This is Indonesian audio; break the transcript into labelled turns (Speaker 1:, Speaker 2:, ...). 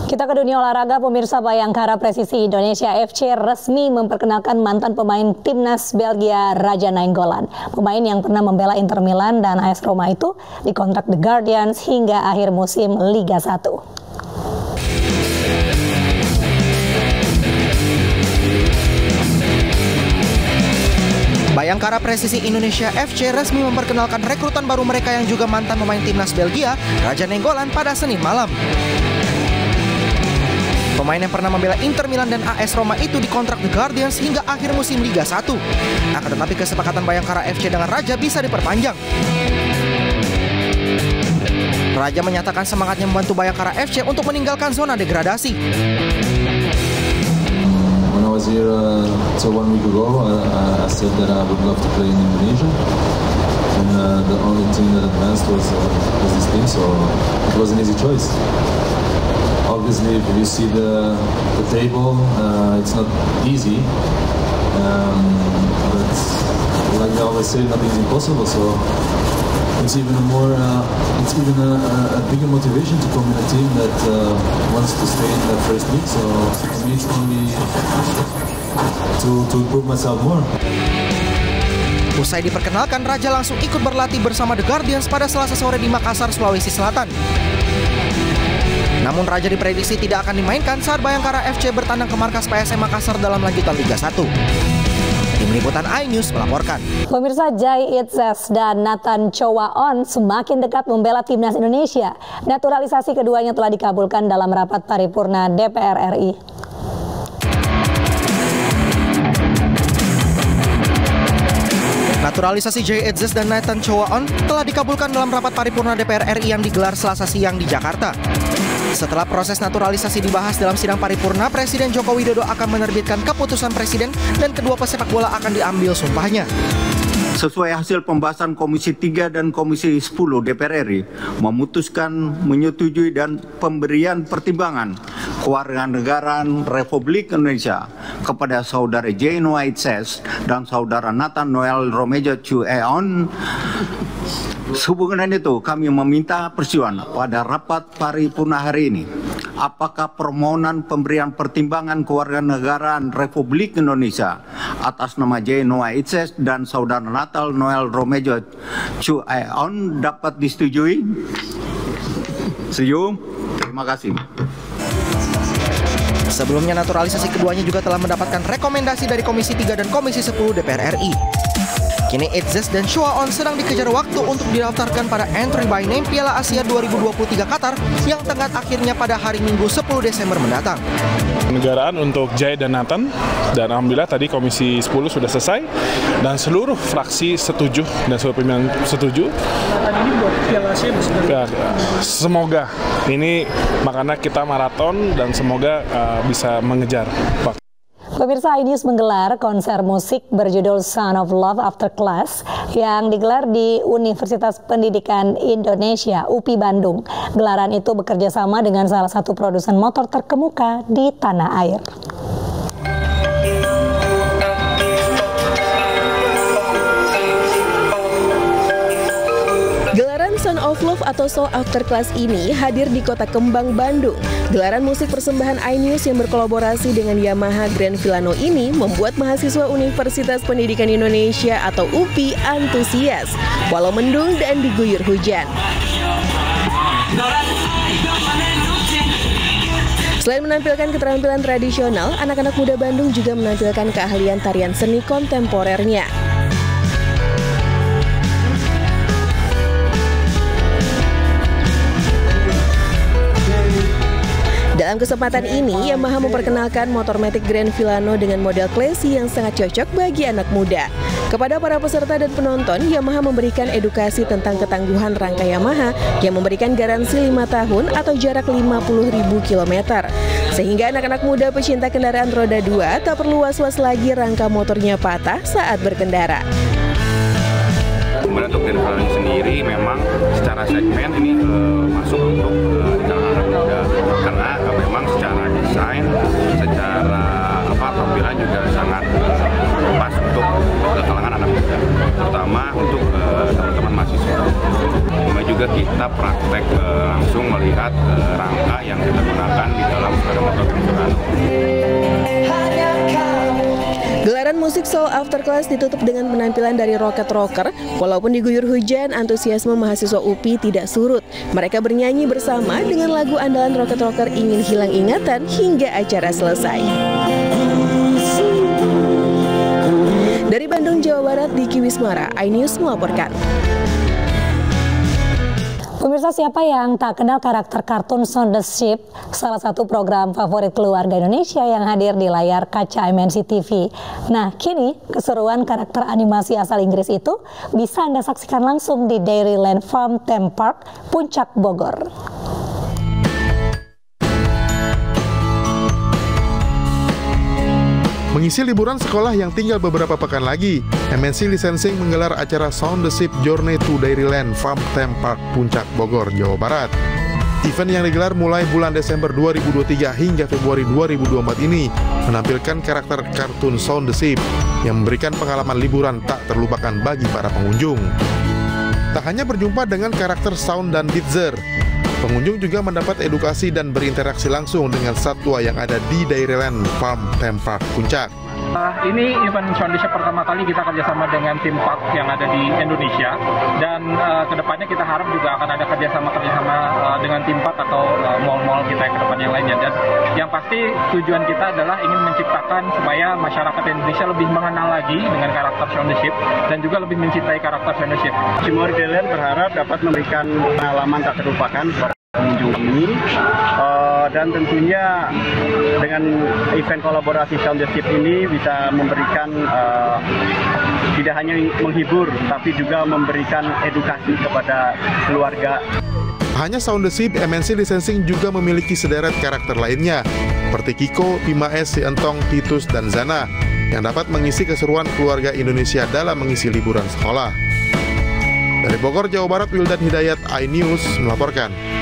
Speaker 1: Kita ke dunia olahraga, pemirsa. Bayangkara Presisi Indonesia FC resmi memperkenalkan mantan pemain timnas Belgia Raja Nainggolan. Pemain yang pernah membela Inter Milan dan AS Roma itu dikontrak The Guardians hingga akhir musim Liga 1.
Speaker 2: Bayangkara Presisi Indonesia FC resmi memperkenalkan rekrutan baru mereka yang juga mantan pemain timnas Belgia, Raja Nainggolan, pada Senin malam. Pemain yang pernah membela Inter Milan dan AS Roma itu dikontrak The Guardians hingga akhir musim Liga 1. Akan tetapi kesepakatan Bayangkara FC dengan Raja bisa diperpanjang. Raja menyatakan semangatnya membantu Bayangkara FC untuk meninggalkan zona degradasi.
Speaker 3: When I was here 1 week ago, I said that I would love to play in Indonesia, and the only team that advanced was this team, so it was an easy choice. Obviously, if you see the table, it's not easy, but like I always say, nothing is impossible. So it's even a bigger motivation to come in a team that wants to stay in that first league. So for me, it's only to improve myself more.
Speaker 2: Usai diperkenalkan, Raja langsung ikut berlatih bersama The Guardians pada Selasa sore di Makassar, Sulawesi Selatan. Namun Raja diprediksi tidak akan dimainkan saat Bayangkara FC bertandang ke markas PSM Makassar dalam lanjutan Liga 1. Tim Liputan iNews melaporkan.
Speaker 1: Pemirsa, Jai Itzes dan Nathan Chowaon semakin dekat membela timnas Indonesia. Naturalisasi keduanya telah dikabulkan dalam rapat paripurna DPR RI.
Speaker 2: Naturalisasi Jai Itzes dan Nathan Chowaon telah dikabulkan dalam rapat paripurna DPR RI yang digelar Selasa siang di Jakarta. Setelah proses naturalisasi dibahas dalam sidang paripurna, Presiden Joko Widodo akan menerbitkan keputusan presiden dan kedua pesepak bola akan diambil sumpahnya.
Speaker 4: Sesuai hasil pembahasan Komisi 3 dan Komisi 10 DPR RI memutuskan menyetujui dan pemberian pertimbangan kewarganegaraan Republik Indonesia kepada Saudara Jai Noah Itzes dan Saudara Nathan Noel Romejo Chowaon. Sehubungan itu, kami meminta persetujuan pada rapat paripurna hari ini. Apakah permohonan pemberian pertimbangan kewarganegaraan Republik Indonesia atas nama Jai Noah Itzes dan Saudara Nathan Noel Romejo Chowaon dapat disetujui? Setuju? Terima kasih.
Speaker 2: Sebelumnya naturalisasi keduanya juga telah mendapatkan rekomendasi dari Komisi 3 dan Komisi 10 DPR RI. Kini Itzes dan Chowaon sedang dikejar waktu untuk didaftarkan pada Entry by Name Piala Asia 2023 Qatar yang tenggat akhirnya pada hari Minggu 10 Desember mendatang.
Speaker 5: Negaraan untuk Jai dan Nathan, dan alhamdulillah tadi Komisi 10 sudah selesai dan seluruh fraksi setuju dan seluruh pimpinan setuju.
Speaker 6: Ini buat Piala Asia
Speaker 5: ya, semoga ini makanya kita maraton dan semoga bisa mengejar waktu.
Speaker 1: Pemirsa, iNews menggelar konser musik berjudul Sound of Love After Class yang digelar di Universitas Pendidikan Indonesia, UPI Bandung. Gelaran itu bekerja sama dengan salah satu produsen motor terkemuka di tanah air.
Speaker 7: Sound of Love atau Sound After Class ini hadir di Kota Kembang, Bandung. Gelaran musik persembahan iNews yang berkolaborasi dengan Yamaha Grand Filano ini membuat mahasiswa Universitas Pendidikan Indonesia atau UPI antusias, walau mendung dan diguyur hujan. Selain menampilkan keterampilan tradisional, anak-anak muda Bandung juga menampilkan keahlian tarian seni kontemporernya. Dalam kesempatan ini, Yamaha memperkenalkan motor Matic Grand Filano dengan model classy yang sangat cocok bagi anak muda. Kepada para peserta dan penonton, Yamaha memberikan edukasi tentang ketangguhan rangka Yamaha yang memberikan garansi 5 tahun atau jarak 50.000 km. Sehingga anak-anak muda pecinta kendaraan roda 2 tak perlu was-was lagi rangka motornya patah saat berkendara.
Speaker 8: Kemudian untuk Grand Filano sendiri memang secara segmen ini masuk untuk kalangan muda karena memang secara desain, secara tampilan juga sangat pas untuk kalangan anak muda, terutama untuk teman-teman mahasiswa. Kemudian juga kita praktek langsung melihat rangka yang kita gunakan di dalam daripada motor Grand Filano.
Speaker 7: Gelaran musik Soul After Class ditutup dengan penampilan dari Rocket Rocker. Walaupun diguyur hujan, antusiasme mahasiswa UPI tidak surut. Mereka bernyanyi bersama dengan lagu andalan Rocket Rocker Ingin Hilang Ingatan hingga acara selesai. Dari Bandung, Jawa Barat, Diki Wismara, iNews melaporkan.
Speaker 1: Pemirsa, siapa yang tak kenal karakter kartun Shaun the Sheep, salah satu program favorit keluarga Indonesia yang hadir di layar kaca MNC TV. Nah, kini keseruan karakter animasi asal Inggris itu bisa Anda saksikan langsung di Dairyland Farm Theme Park, Puncak Bogor.
Speaker 9: Mengisi liburan sekolah yang tinggal beberapa pekan lagi, MNC Licensing menggelar acara Shaun the Sheep Journey to Dairyland Farm Theme Park Puncak Bogor, Jawa Barat. Event yang digelar mulai bulan Desember 2023 hingga Februari 2024 ini menampilkan karakter kartun Shaun the Sheep yang memberikan pengalaman liburan tak terlupakan bagi para pengunjung. Tak hanya berjumpa dengan karakter Shaun dan Bitzer, pengunjung juga mendapat edukasi dan berinteraksi langsung dengan satwa yang ada di Dairyland Farm Theme Park Puncak.
Speaker 6: Ini event Shaun the Sheep pertama kali kita kerjasama dengan theme park yang ada di Indonesia, dan kedepannya kita harap juga akan ada kerjasama dengan theme park atau mall-mall kita yang kedepan yang lainnya. Dan yang pasti tujuan kita adalah ingin menciptakan supaya masyarakat Indonesia lebih mengenal lagi dengan karakter Shaun the Sheep dan juga lebih mencintai karakter Shaun the Sheep. Cimory Dairyland berharap dapat memberikan pengalaman tak terlupakan kepada pengunjung ini, dan tentunya dengan event kolaborasi Shaun the Sheep ini bisa memberikan tidak hanya menghibur tapi juga memberikan edukasi kepada keluarga.
Speaker 9: Hanya Shaun the Sheep, MNC Licensing juga memiliki sederet karakter lainnya seperti Kiko, Bima S, Si Entong, Titus, dan Zana yang dapat mengisi keseruan keluarga Indonesia dalam mengisi liburan sekolah. Dari Bogor, Jawa Barat, Wildan Hidayat, iNews melaporkan.